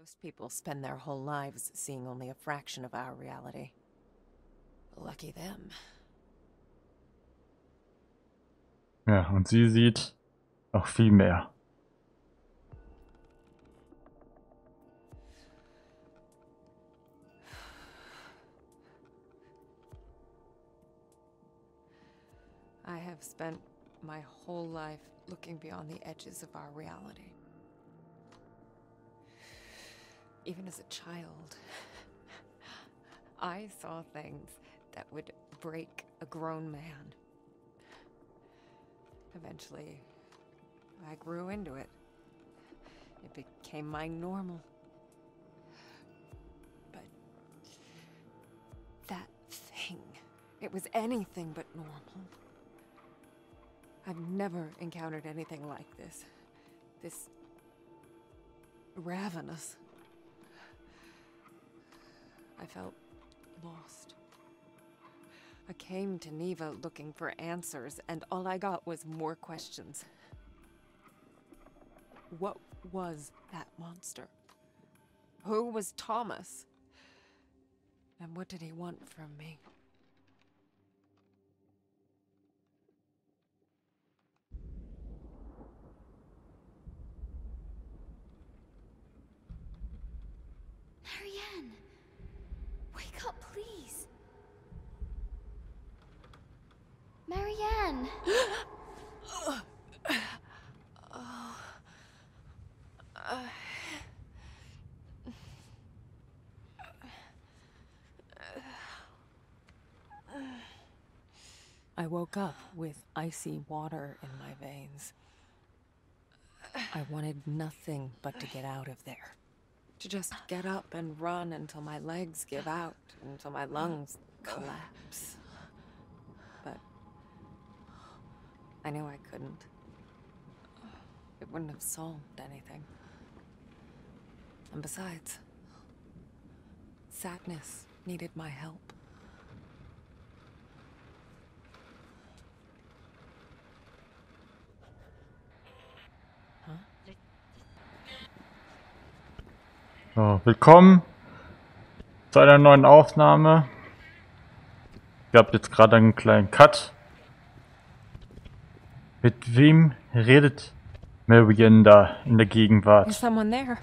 Most people spend their whole lives seeing only a fraction of our reality. Lucky them. Ja, und sie sieht noch viel mehr. I have spent my whole life looking beyond the edges of our reality. Even as a child, I saw things that would break a grown man. Eventually, I grew into it. It became my normal. But that thing, it was anything but normal. I've never encountered anything like this. This ravenous. I felt lost. I came to Neva looking for answers, and all I got was more questions. What was that monster? Who was Thomas? And what did he want from me? Marianne! Wake up, please! Marianne! I woke up with icy water in my veins. I wanted nothing but to get out of there. To just get up and run until my legs give out, until my lungs collapse. But I knew I couldn't. It wouldn't have solved anything. And besides, sadness needed my help. So, willkommen zu einer neuen Aufnahme. Ich habe jetzt gerade einen kleinen Cut. Mit wem redet Marianne da in der Is Gegenwart? someone there?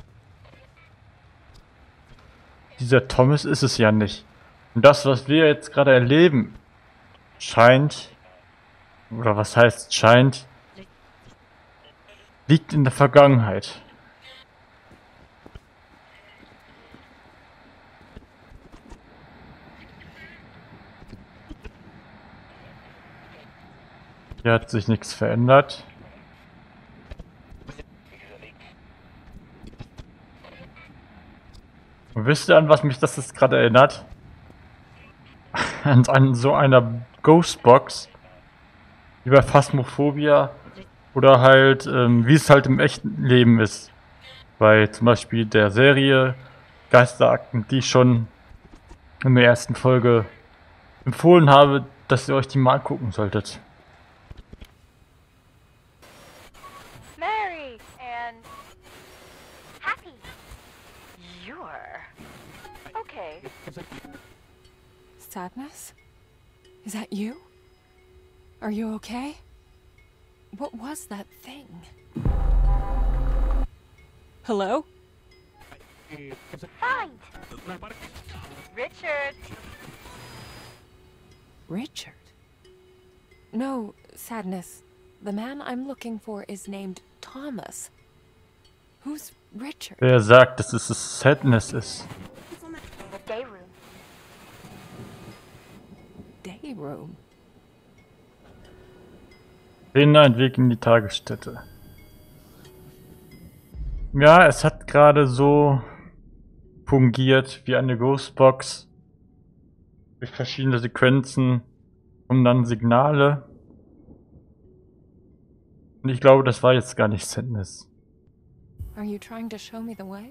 Dieser Thomas ist es ja nicht. Und das, was wir jetzt gerade erleben, scheint, oder was heißt scheint, liegt in der Vergangenheit. Hier hat sich nichts verändert. Und wisst ihr, an was mich das jetzt gerade erinnert? An so einer Ghostbox, wie bei Phasmophobia, oder halt, wie es halt im echten Leben ist. Bei zum Beispiel der Serie Geisterakten, die ich schon in der ersten Folge empfohlen habe, dass ihr euch die mal angucken solltet. Merry and happy. You're okay. Sadness? Is that you? Are you okay? What was that thing? Hello? Fine. Richard. Richard? No, Sadness. The man I'm looking for is named Thomas. Who's Richard? Wer sagt, dass es Sadness ist? In the day room. Day room. Finde einen Weg in die Tagesstätte. Ja, es hat gerade so fungiert wie eine Ghostbox. Durch verschiedene Sequenzen und dann Signale. Und ich glaube, das war jetzt gar nicht Sadness. Are you trying to show me the way?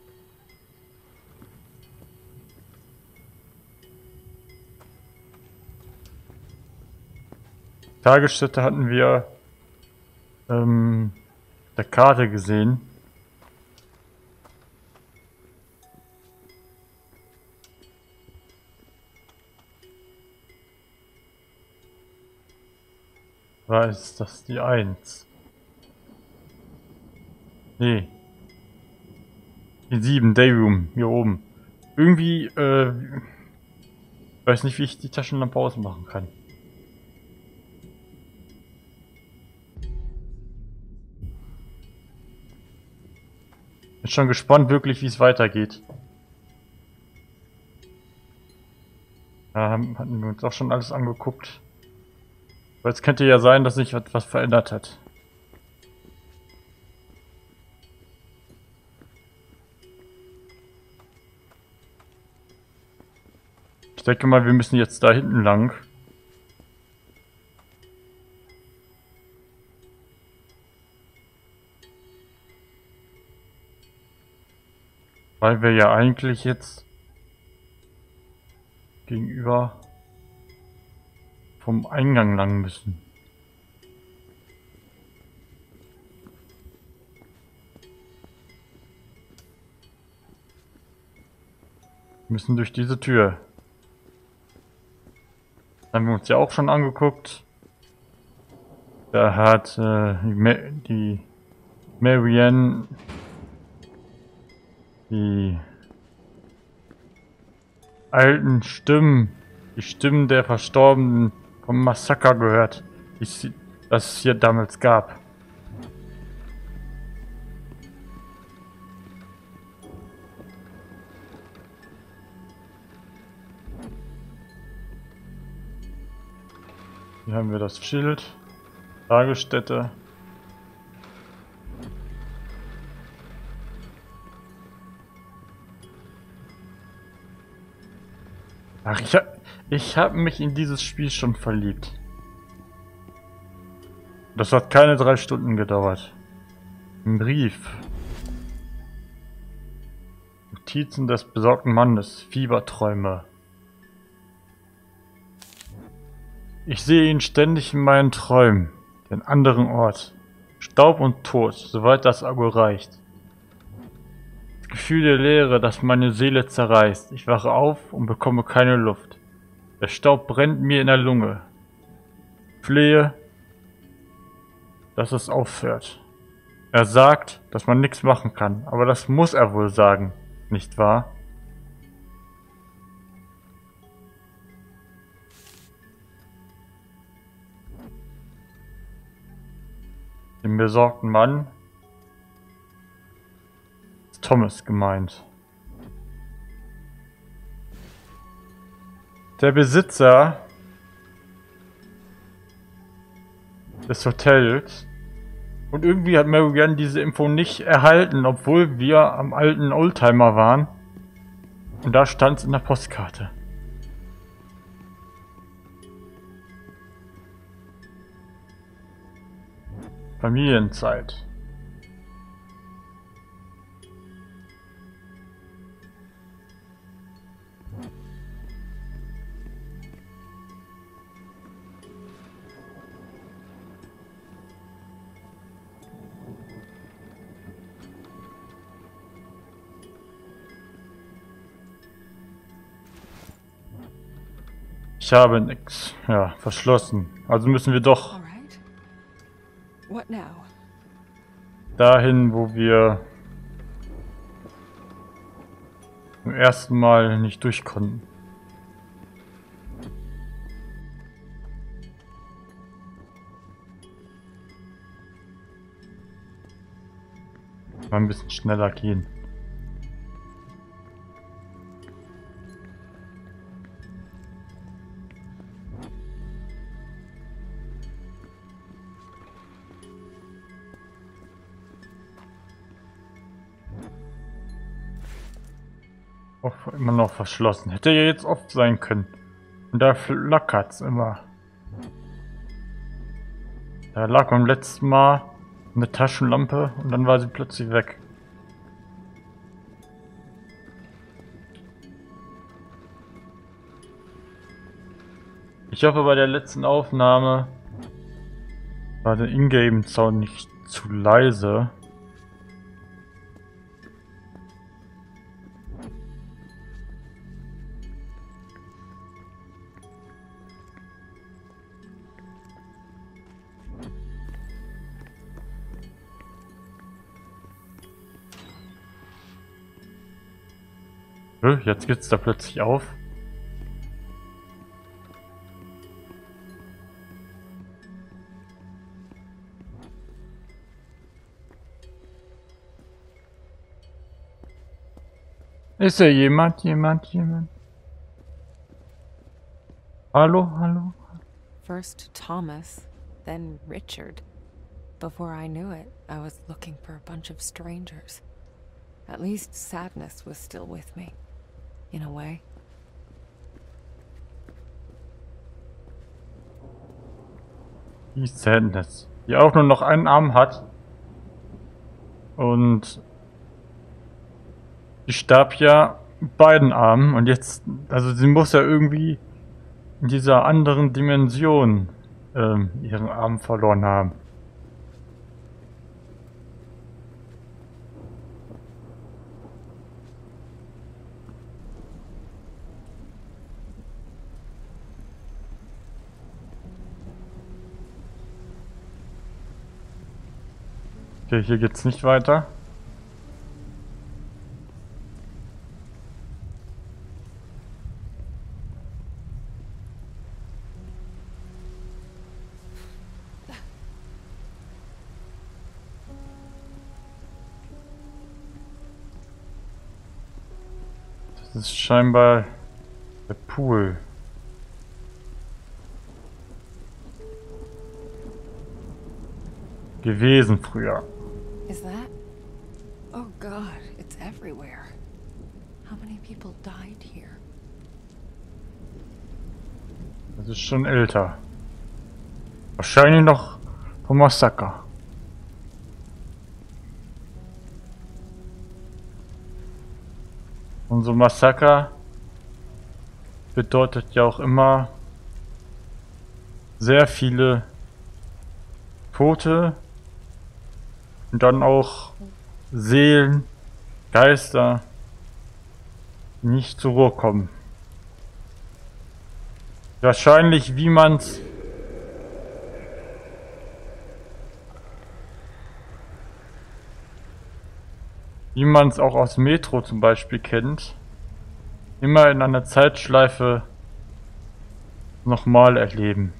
Tagesstätte hatten wir der Karte gesehen. Oder ist das die 1? Nee. Die 7, Dayroom, hier oben. Irgendwie, weiß nicht, wie ich die Taschenlampe ausmachen kann. Bin schon gespannt wirklich, wie es weitergeht. Hatten wir uns auch schon alles angeguckt. Aber jetzt könnte ja sein, dass sich etwas verändert hat. Ich denke mal, wir müssen jetzt da hinten lang. Weil wir ja eigentlich jetzt gegenüber vom Eingang lang müssen. Wir müssen durch diese Tür. Das haben wir uns ja auch schon angeguckt. Da hat die Marianne die alten Stimmen, die Stimmen der Verstorbenen vom Massaker gehört, das es hier damals gab. Hier haben wir das Schild, Tagesstätte. Ach, ich hab mich in dieses Spiel schon verliebt. Das hat keine 3 Stunden gedauert. Ein Brief. Notizen des besorgten Mannes. Fieberträume. Ich sehe ihn ständig in meinen Träumen. Den anderen Ort. Staub und Tod, soweit das Auge reicht. Das Gefühl der Leere, das meine Seele zerreißt. Ich wache auf und bekomme keine Luft. Der Staub brennt mir in der Lunge. Flehe, dass es aufhört. Er sagt, dass man nichts machen kann, aber das muss er wohl sagen, nicht wahr? Dem besorgten Mann ist Thomas gemeint. Der Besitzer des Hotels. Und irgendwie hat Marianne diese Info nicht erhalten, obwohl wir am alten Oldtimer waren. Und da stand es in der Postkarte. Familienzeit. Ich habe nix. Ja, verschlossen. Also müssen wir doch All right. What now? dahin, wo wir zum ersten Mal nicht durch konnten. Mal ein bisschen schneller gehen. Auch immer noch verschlossen. Hätte ja jetzt oft sein können. Und da flackert's immer. Da lag beim letzten Mal eine Taschenlampe und dann war sie plötzlich weg. Ich hoffe, bei der letzten Aufnahme war der Ingame-Sound nicht zu leise. Jetzt geht's da plötzlich auf. Ist ja jemand? Hallo, hallo? First Thomas, then Richard. Before I knew it, I was looking for a bunch of strangers. At least sadness was still with me, in a way. Die Sadness, die auch nur noch einen Arm hat. Und die starb ja mit beiden Armen. Und jetzt, also sie muss ja irgendwie in dieser anderen Dimension ihren Arm verloren haben. Okay, hier geht's nicht weiter. Das ist scheinbar der Pool. Gewesen früher. Is that? Oh God, it's everywhere. How many people died here? Das ist schon älter. Wahrscheinlich noch vom Massaker. Und so Massaker bedeutet ja auch immer sehr viele Tote und dann auch Seelen, Geister, die nicht zur Ruhe kommen. Wahrscheinlich wie man's auch aus Metro zum Beispiel kennt, immer in einer Zeitschleife nochmal erleben.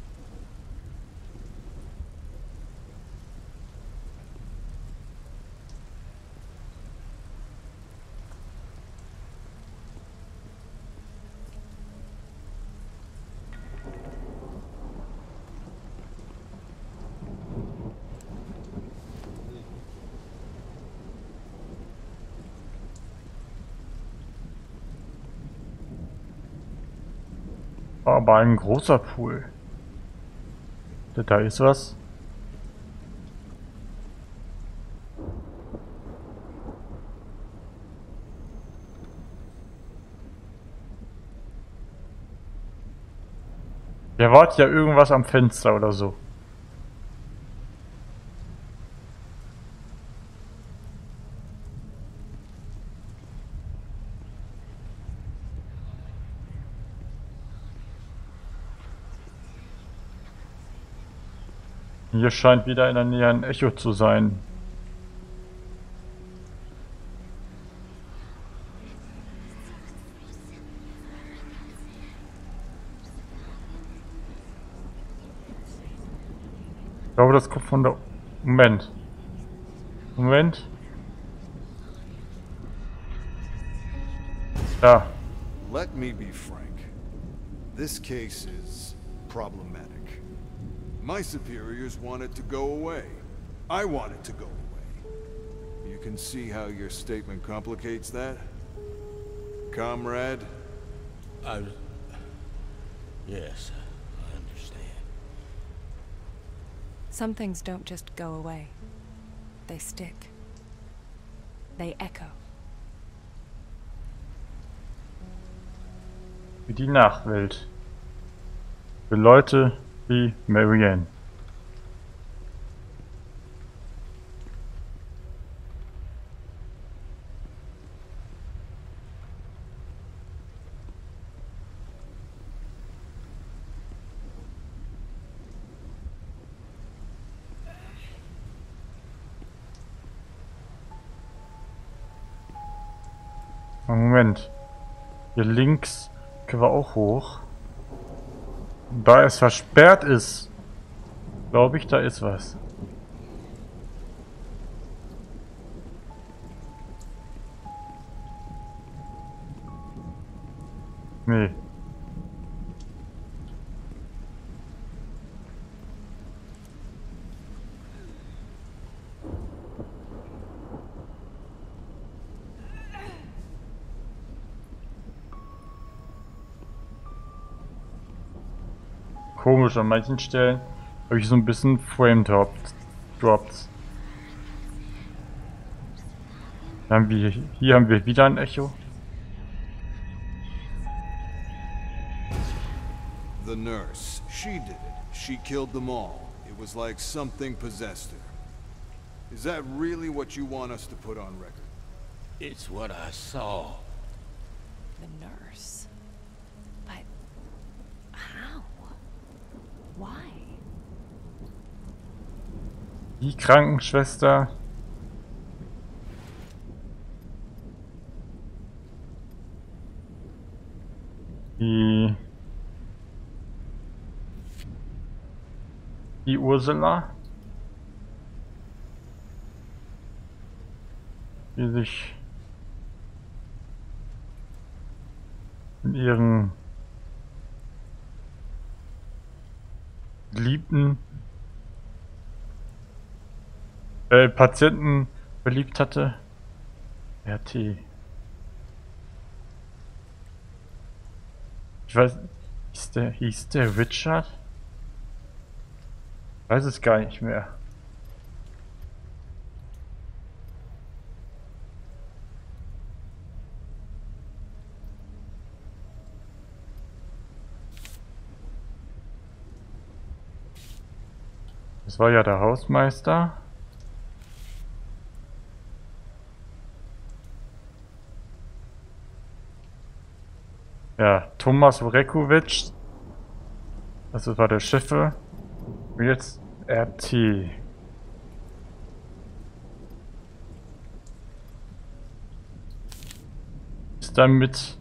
Aber ein großer Pool. Da ist was. Der wartet ja irgendwas am Fenster oder so. Hier scheint wieder in der Nähe ein Echo zu sein. Ich glaube, das kommt von der... Moment. Ja. Let me be frank. This case is problematic. My superiors want it to go away. I want it to go away. You can see how your statement complicates that? Comrade? Yes, I understand. Some things don't just go away. They stick. They echo. Wie die Nachwelt. Für Leute wie Marianne. Moment. Hier links können wir auch hoch. Da es versperrt ist, glaube ich, da ist was. Nee. Komisch, an manchen Stellen habe ich so ein bisschen Frame-Drops. Hier haben wir wieder ein Echo. The nurse. She did it. She killed them all. It was like something possessed her. Is that really what you want us to put on record? It's what I saw. The nurse. But how? Why? Die Krankenschwester. Die Ursula. Die sich in ihren geliebten Patienten verliebt hatte. RT. Ich weiß, hieß der Richard? Ich weiß es gar nicht mehr. Das war ja der Hausmeister. Ja, Thomas Vrekovic. Das war der Schiffe. Und jetzt RT. Ist damit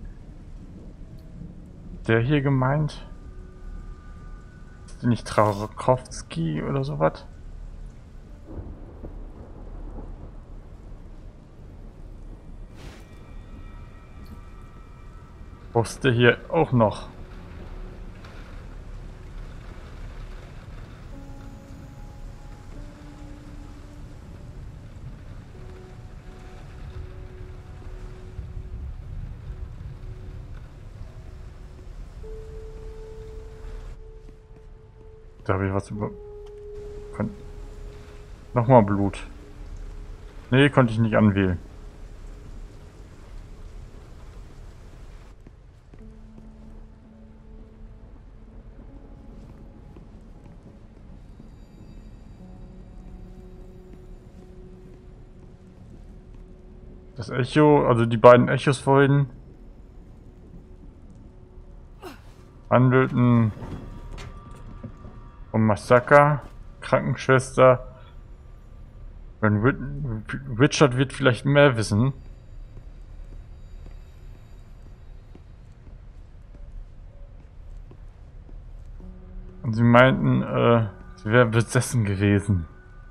der hier gemeint? Ist der nicht Trarakowski oder sowas? Wusste hier auch noch. Da habe ich was über... Nochmal Blut. Nee, konnte ich nicht anwählen. Das Echo, also die beiden Echos vorhin, handelten um Massaker, Krankenschwester. Richard wird vielleicht mehr wissen. Und sie meinten, sie wäre besessen gewesen.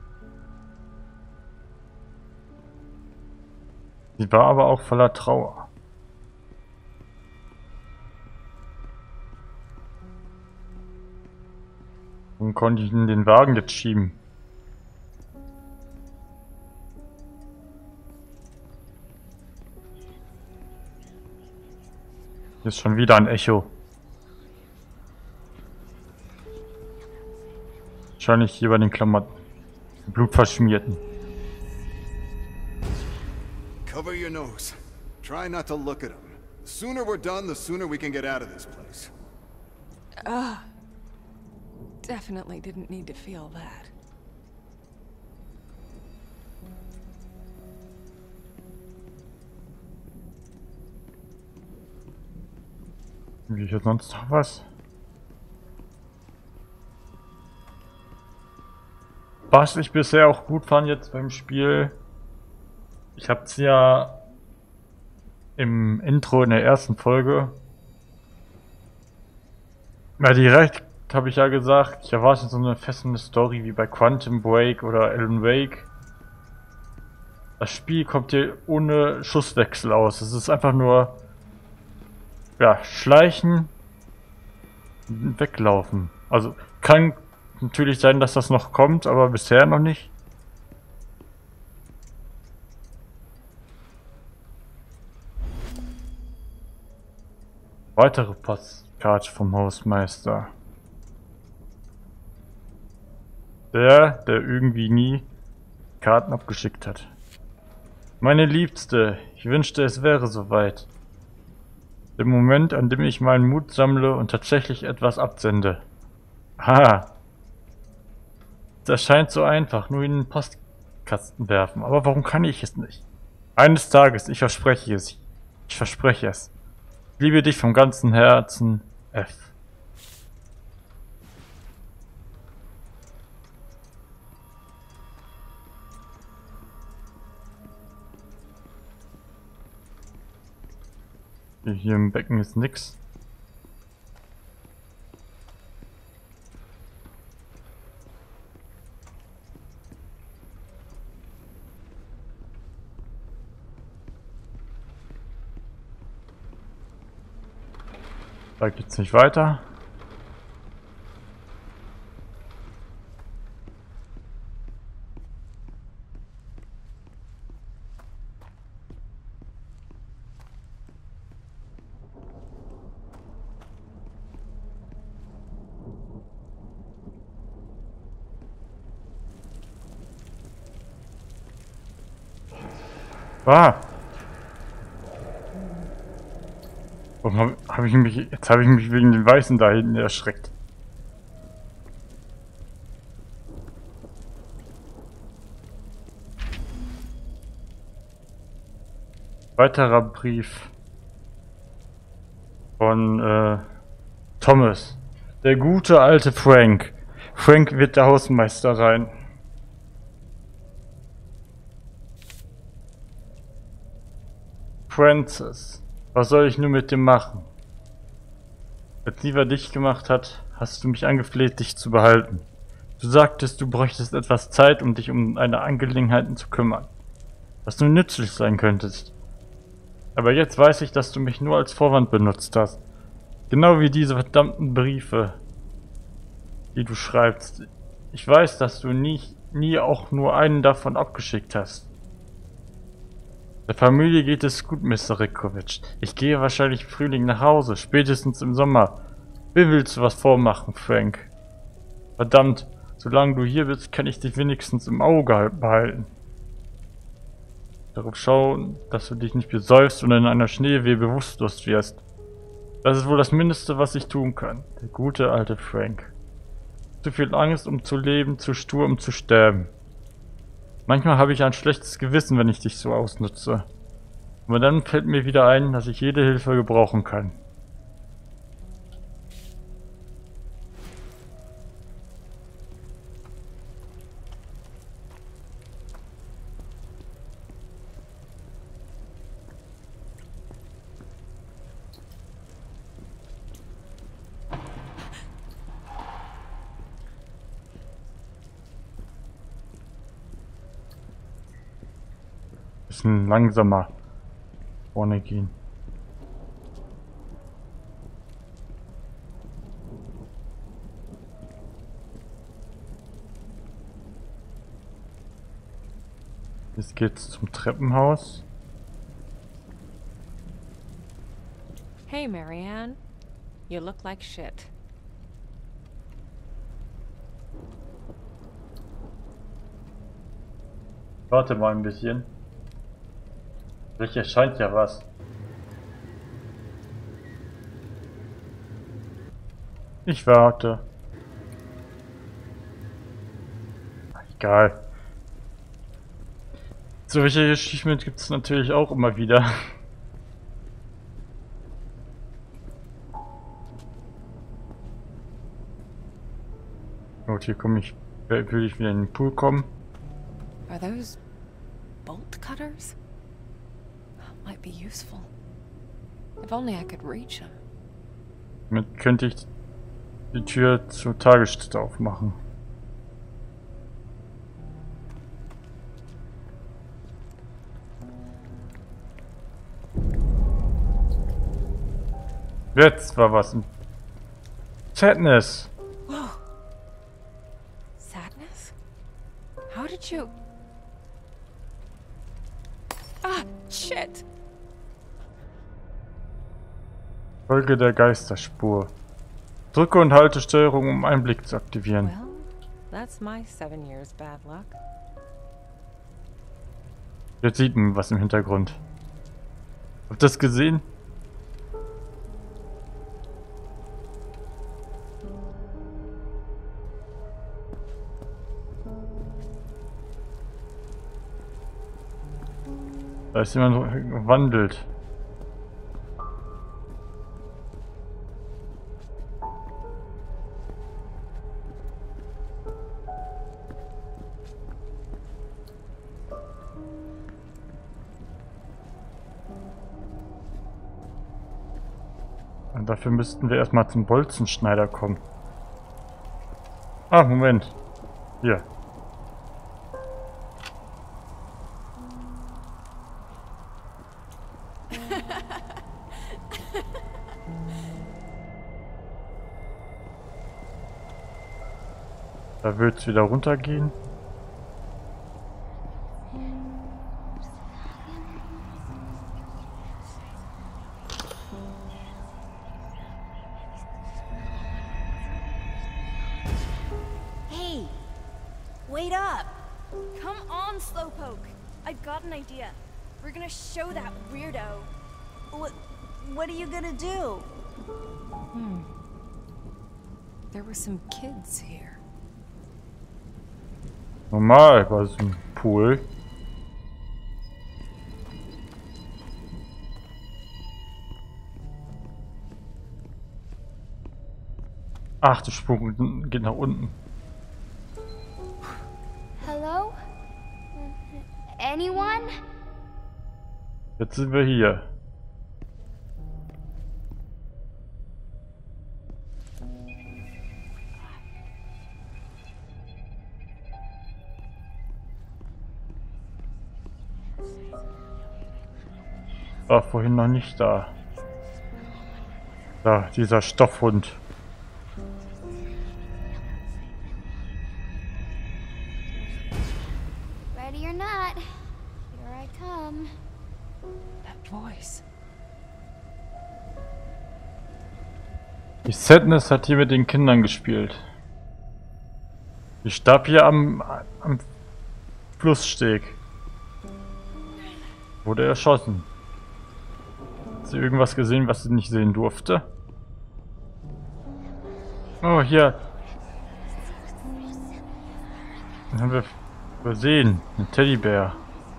Sie war aber auch voller Trauer. Und konnte ich in den Wagen jetzt schieben. Hier ist schon wieder ein Echo. Wahrscheinlich hier bei den Klamotten. Blutverschmierten. Cover your nose. Try not to look at him. The sooner we're done, the sooner we can get out of this place. Definitely didn't need to feel that. Will ich jetzt sonst noch was? Was ich bisher auch gut fand jetzt beim Spiel, ich hab's ja im Intro in der ersten Folge. Ja, direkt habe ich ja gesagt, ich erwarte so eine fesselnde Story wie bei Quantum Break oder Alan Wake. Das Spiel kommt hier ohne Schusswechsel aus. Es ist einfach nur, ja, schleichen und weglaufen. Also kann natürlich sein, dass das noch kommt, aber bisher noch nicht. Weitere Postkarte vom Hausmeister. Der irgendwie nie Karten abgeschickt hat. Meine Liebste, ich wünschte, es wäre soweit. Der Moment, an dem ich meinen Mut sammle und tatsächlich etwas absende. Ha! Das scheint so einfach, nur in den Postkasten werfen. Aber warum kann ich es nicht? Eines Tages, ich verspreche es. Ich verspreche es. Ich liebe dich vom ganzen Herzen, F. Hier im Becken ist nix. Da geht's nicht weiter. Ah! Warum hab ich mich... Jetzt habe ich mich wegen den Weißen da hinten erschreckt. Weiterer Brief von Thomas. Der gute alte Frank. Frank wird der Hausmeister rein. Francis, was soll ich nur mit dem machen? Als Liva dich gemacht hat, hast du mich angefleht, dich zu behalten. Du sagtest, du bräuchtest etwas Zeit, um dich um deine Angelegenheiten zu kümmern. Was du nützlich sein könntest. Aber jetzt weiß ich, dass du mich nur als Vorwand benutzt hast. Genau wie diese verdammten Briefe, die du schreibst. Ich weiß, dass du nie auch nur einen davon abgeschickt hast. Der Familie geht es gut, Mr. Rickovic. Ich gehe wahrscheinlich im Frühling nach Hause, spätestens im Sommer. Wie willst du was vormachen, Frank? Verdammt, solange du hier bist, kann ich dich wenigstens im Auge behalten. Darauf schauen, dass du dich nicht besäufst und in einer Schneewehe bewusstlos wirst. Das ist wohl das Mindeste, was ich tun kann. Der gute alte Frank. Zu viel Angst, um zu leben, zu stur, um zu sterben. Manchmal habe ich ein schlechtes Gewissen, wenn ich dich so ausnutze. Aber dann fällt mir wieder ein, dass ich jede Hilfe gebrauchen kann. Bisschen langsamer vorne gehen. Jetzt geht's zum Treppenhaus. Hey, Marianne. You look like shit. Warte mal ein bisschen. Vielleicht erscheint ja was. Ich warte. Egal. Solche Achievements gibt es natürlich auch immer wieder. Gut, hier komme ich. Will ich wieder in den Pool kommen. Are those bolt cutters? Might be useful. If only I could reach him. Damit könnte ich die Tür zur Tagesstätte aufmachen. Jetzt war was. Sadness. Whoa. Sadness? How did you... Ah, shit! Folge der Geisterspur. Drücke und halte Steuerung, um Einblick zu aktivieren. Well, that's my 7 years bad luck. Jetzt sieht man was im Hintergrund. Habt ihr das gesehen? Da ist jemand gewandelt. Und dafür müssten wir erstmal zum Bolzenschneider kommen. Ah, Moment. Hier. Da wird es wieder runtergehen. Hey, wait up! Come on, Slowpoke. I've got an idea. We're gonna show that weirdo. What are you gonna do? There were some kids here. Normal bei so einem Pool. Ach, der Sprung geht nach unten. Hello? Anyone? Jetzt sind wir hier. War vorhin noch nicht da. Da, dieser Stoffhund. Ready or not, here I come. That voice. Die Sadness hat hier mit den Kindern gespielt. Die starb hier am Flusssteg. Wurde erschossen. Hat sie irgendwas gesehen, was sie nicht sehen durfte? Oh, hier. Den haben wir übersehen. Ein Teddybär.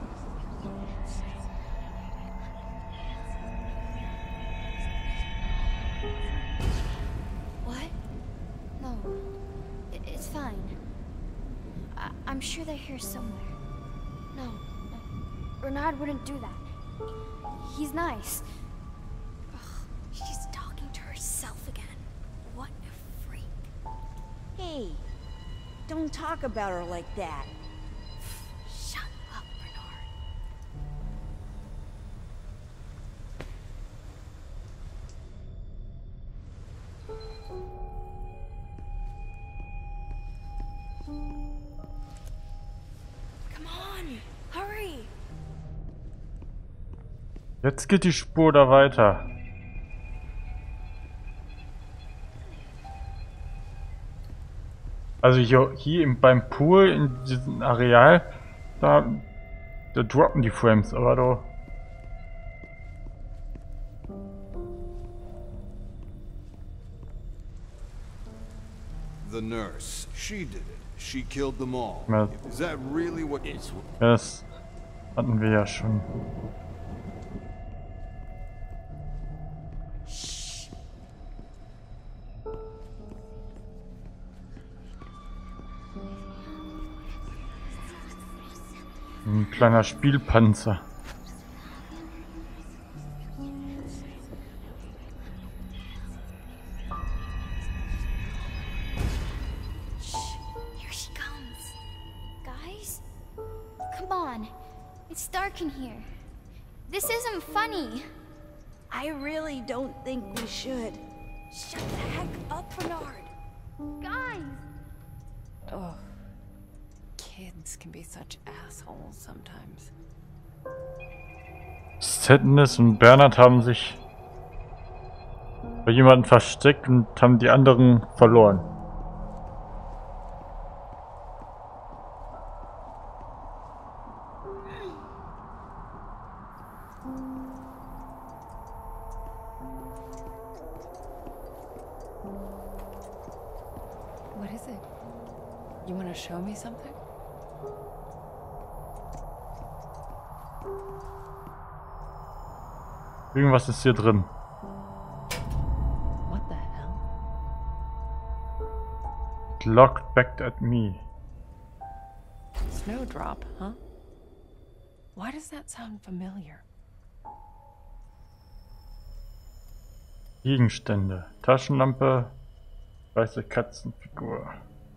What? No. It's fine. I'm sure they're here somewhere. No. Bernard wouldn't do that. He's nice. Ugh, she's talking to herself again. What a freak. Hey, don't talk about her like that. Shut up, Bernard. Come on, hurry! Jetzt geht die Spur da weiter. Also hier beim Pool, in diesem Areal, da droppen die Frames, aber da... The nurse, she did it. She killed them all. Ja, Is that really what... It's das hatten wir ja schon. Ein kleiner Spielpanzer. It's dark in here. This isn't funny. I really don't think we should. Shut the heck up, Bernard. Guys! Oh, kids can be such assholes sometimes. Sadness und Bernard haben sich bei jemandem versteckt und haben die anderen verloren. What is it? You want to show me something? Irgendwas ist hier drin. What the hell? It looked back at me. Snowdrop, huh? Why does that sound familiar? Gegenstände. Taschenlampe. Weiße Katzenfigur.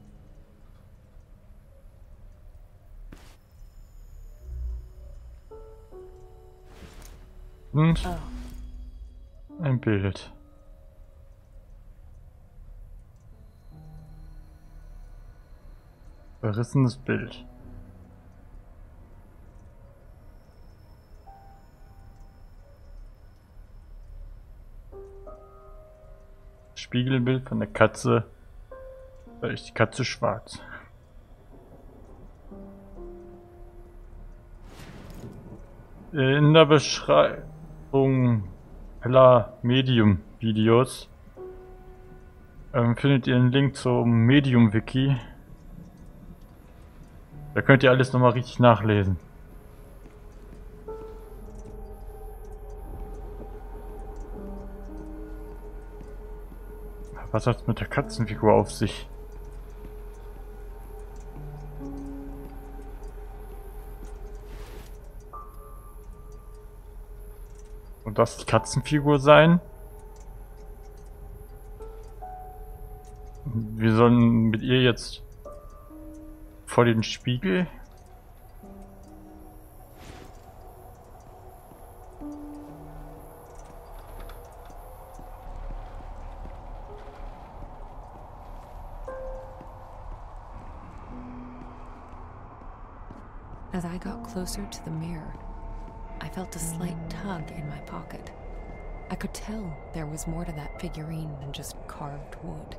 Und ein Bild. Verrissenes Bild. Spiegelbild von der Katze. Da ist die Katze schwarz. In der Beschreibung aller Medium-Videos findet ihr einen Link zum Medium-Wiki. Da könnt ihr alles nochmal richtig nachlesen. Was hat's mit der Katzenfigur auf sich? Und das die Katzenfigur sein? Wir sollen mit ihr jetzt vor den Spiegel? As I got closer to the mirror, I felt a slight tug in my pocket. I could tell there was more to that figurine than just carved wood.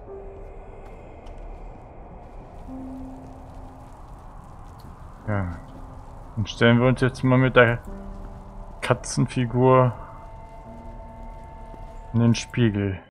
Ja. Dann stellen wir uns jetzt mal mit der Katzenfigur in den Spiegel.